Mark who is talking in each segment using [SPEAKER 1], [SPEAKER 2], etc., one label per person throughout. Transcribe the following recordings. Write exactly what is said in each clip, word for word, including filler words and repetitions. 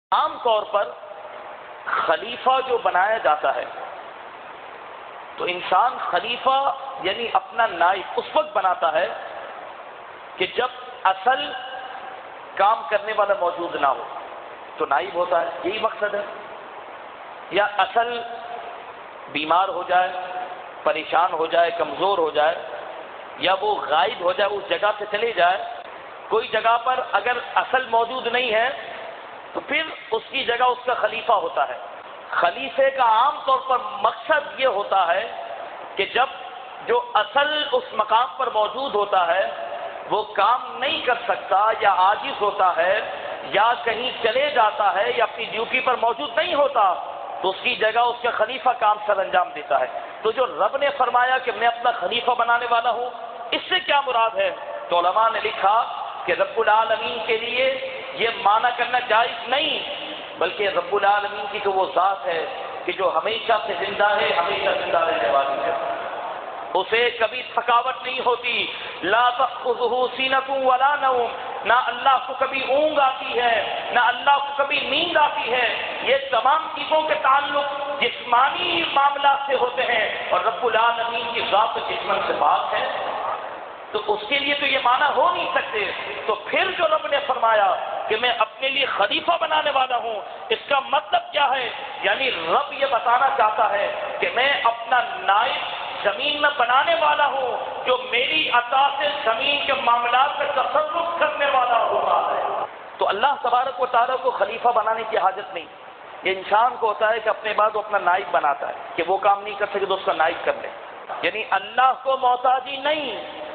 [SPEAKER 1] عام طور پر خلیفہ جو بنایا جاتا ہے تو انسان خلیفہ یعنی اپنا نائب اس وقت بناتا ہے کہ جب اصل کام کرنے والا موجود نہ ہو تو نائب ہوتا ہے، یہی مقصد ہے. یا اصل بیمار ہو جائے، پریشان ہو جائے، کمزور ہو جائے، یا وہ غائب ہو جائے، اس جگہ سے چلے جائے، کوئی جگہ پر اگر اصل موجود نہیں ہے تو پھر اس کی جگہ اس کا خلیفہ ہوتا ہے. خلیفے کا عام طور پر مقصد یہ ہوتا ہے کہ جب جو اصل اس مقام پر موجود ہوتا ہے وہ کام نہیں کر سکتا یا عاجز ہوتا ہے یا کہیں چلے جاتا ہے یا اپنی ڈیوٹی پر موجود نہیں ہوتا تو اس کی جگہ اس کا خلیفہ کام سر انجام دیتا ہے. تو جو رب نے فرمایا کہ میں اپنا خلیفہ بنانے والا ہوں، اس سے کیا مراد ہے؟ تو علماء نے لکھا کہ رب العالمین کے لیے یہ معنی کرنا جائز نہیں، بلکہ رب العالمین کی تو وہ ذات ہے کہ جو ہمیشہ سے زندہ ہے، ہمیشہ زندہ رہنے والی ہے، اسے کبھی تھکاوٹ نہیں ہوتی. لا تأخذہ سینۃ ولا نوم، نہ اللہ کو کبھی اونگ آتی ہے نہ اللہ کو کبھی نیند آتی ہے. یہ تمام چیزوں کے تعلق جسمانی معاملات سے ہوتے ہیں اور رب العالمین کی ذات جسم سے پاک ہے، تو اس کے لیے تو یہ معنی ہو نہیں سکتے. تو پھر جو رب نے فرمایا کہ میں اپنے لیے خلیفہ بنانے والا ہوں، اس کا مطلب کیا ہے؟ یعنی رب یہ بتانا چاہتا ہے کہ میں اپنا نائب زمین میں بنانے والا ہوں جو میری عطا سے زمین کے معاملات میں تصرف کرنے والا ہوتا ہے. تو اللہ تبارک و تعالیٰ کو خلیفہ بنانے کی حاجت نہیں. یہ انسان کو ہوتا ہے کہ اپنے بعد وہ اپنا نائب بناتا ہے کہ وہ کام نہیں کر سکے تو اس کا نائب کر لے. یعنی اللہ کو محتاجی نہیں،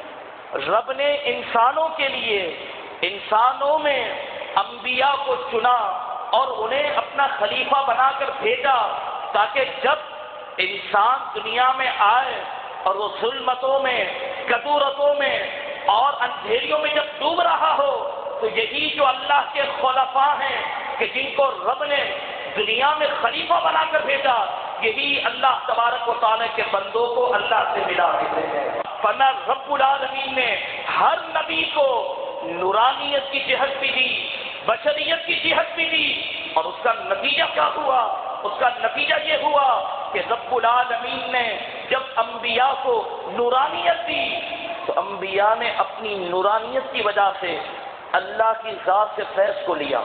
[SPEAKER 1] رب نے انسانوں کے لیے انسانوں میں انبیاء کو چنا اور انہیں اپنا خلیفہ بنا کر بھیجا تاکہ جب انسان دنیا میں آئے اور وہ ظلمتوں میں، کدورتوں میں اور اندھیریوں میں جب ڈوب رہا ہو تو یہی جو اللہ کے خلفاء ہیں کہ جن کو رب نے دنیا میں خلیفہ بنا کر بھیجا، یہی اللہ تبارک و تعالیٰ کے بندوں کو اللہ سے ملا دیتے ہیں. فنا رب العالمین نے ہر نبی کو نورانیت کی جہت بھی دی، بشریت کی جہت بھی دی، اور اس کا نتیجہ کیا ہوا؟ اس کا نتیجہ یہ ہوا کہ رب العالمین نے جب انبیاء کو نورانیت دی تو انبیاء نے اپنی نورانیت کی وجہ سے اللہ کی ذات سے فیض کو لیا،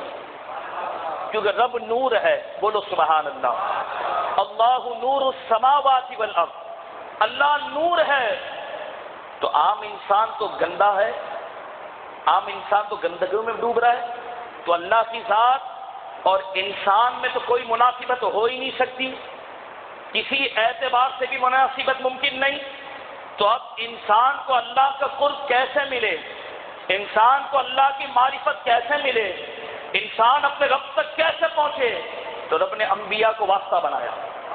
[SPEAKER 1] کیونکہ رب نور ہے. بولو سبحان اللہ. اللہ نور السماوات والارض، اللہ نور ہے. تو عام انسان تو گندا ہے، عام انسان تو گندگیوں میں ڈوب رہا ہے، تو اللہ کی ذات اور انسان میں تو کوئی مناسبت ہو ہی نہیں سکتی، کسی اعتبار سے بھی مناسبت ممکن نہیں. تو اب انسان کو اللہ کا قرب کیسے ملے، انسان کو اللہ کی معرفت کیسے ملے، انسان اپنے رب تک کیسے پہنچے؟ تو رب نے انبیاء کو واسطہ بنایا.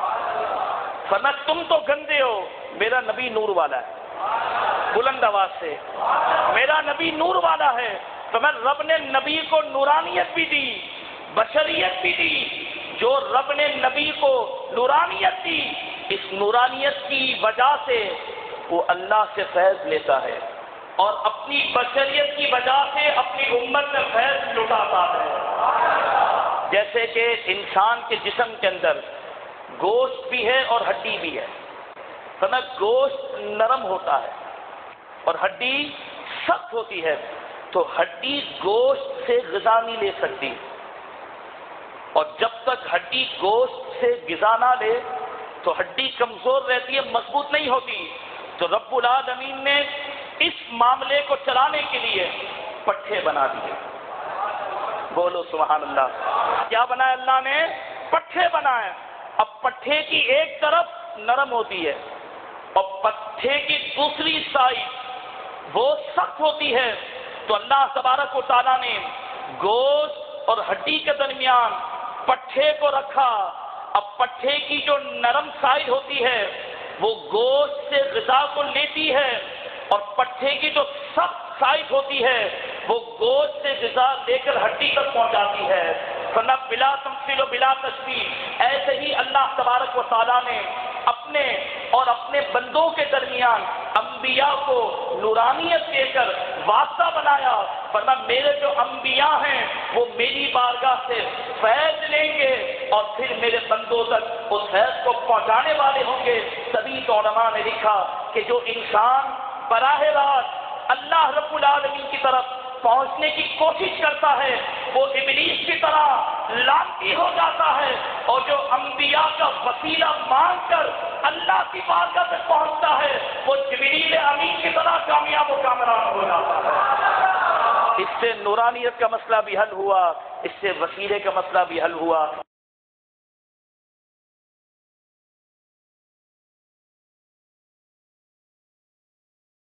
[SPEAKER 1] فرمایا تم تو گندے ہو، میرا نبی نور والا ہے. بلند آواز سے میرا نبی نور والا ہے. تو میں رب نے نبی کو نورانیت بھی دی، بشریت بھی دی. جو رب نے نبی کو نورانیت دی، اس نورانیت کی وجہ سے وہ اللہ سے فیض لیتا ہے اور اپنی بشریت کی وجہ سے اپنی امت میں فیض لٹاتا ہے. جیسے کہ انسان کے جسم کے اندر گوشت بھی ہے اور ہڈی بھی ہے. فرمایا گوشت نرم ہوتا ہے اور ہڈی سخت ہوتی ہے. تو ہڈی گوشت سے غذا نہیں لے سکتی، اور جب تک ہڈی گوشت سے غذا نہ لے تو ہڈی کمزور رہتی ہے، مضبوط نہیں ہوتی. تو رب العالمین نے اس معاملے کو چلانے کے لیے پٹھے بنا دیے. بولو سبحان اللہ. کیا بنایا اللہ نے؟ پٹھے بنائے. اب پٹھے کی ایک طرف نرم ہوتی ہے اور پٹھے کی دوسری سائڈ وہ سخت ہوتی ہے. تو اللہ تبارک و تعالیٰ نے گوشت اور ہڈی کے درمیان پٹھے کو رکھا. اب پٹھے کی جو نرم سائڈ ہوتی ہے وہ گوشت سے غذا کو لیتی ہے اور پٹھے کی جو سخت سائڈ ہوتی ہے وہ گوشت سے غذا لے کر ہڈی تک پہنچاتی ہے. فرمایا بلا تمثیل و بلا تشبیہ. ایسے ہی اللہ تبارک و تعالیٰ نے اپنے اور اپنے بندوں کے درمیان انبیاء کو نورانیت دے کر واسطہ بنا بنایا، فرمایا میرے جو انبیاء ہیں وہ میری بارگاہ سے فیض لیں گے اور پھر میرے بندوں تک اس فیض کو پہنچانے والے ہوں گے۔ سبھی علماء نے لکھا کہ جو انسان براہ راست اللہ رب العالمین کی طرف پہنچنے کی کوشش کرتا ہے وہ ابلیس کی طرح لعنتی ہو جاتا ہے، اور جو انبیاء کا وسیلہ مانگ کر اللہ کی بارگاہ تک پہنچتا ہے وہ جبریل امین کی طرح کامیاب و کامران ہو جاتا ہے۔ اس سے نورانیت کا مسئلہ بھی حل ہوا، اس سے وسیلے کا مسئلہ بھی حل ہوا۔